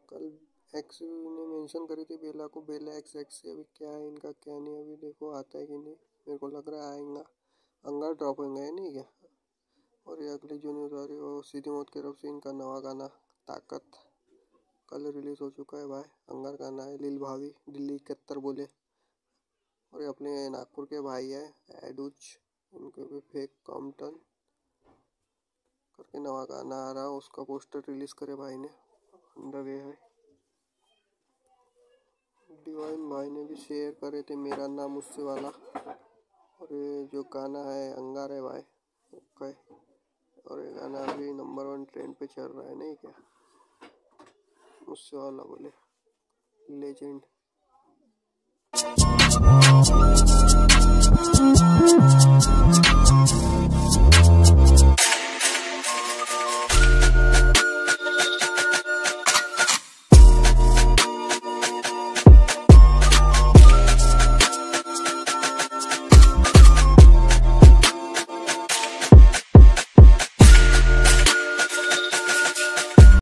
कल एक्स ने मेंशन करी थी बेला को, बेला XX से। अभी क्या है इनका क्या नहीं, अभी देखो आता है कि नहीं। मेरे को लग रहा है आएगा, अंगार ड्रॉप होंगे है नहीं क्या। और ये अगली जो न्यूज़ आ रही है वो सीधी मौत की तरफ से इनका नवा गाना ताकत कल रिलीज़ हो चुका है भाई। अंगार गाना है, लील भावी दिल्ली 71 बोले। और ये अपने नागपुर के भाई है एडुज, इनके भी फेक कॉम्पटन करके नवा गाना आ रहा, उसका पोस्टर रिलीज करे भाई ने, अंडर वे है। डिवाइन भाई ने भी शेयर करे थे मेरा नाम मुझसे वाला। और ये जो गाना है अंगार है भाई, ओके। और ये गाना अभी नंबर 1 ट्रेंड पे चल रहा है नहीं क्या, मुझसे वाला बोले लेजेंड।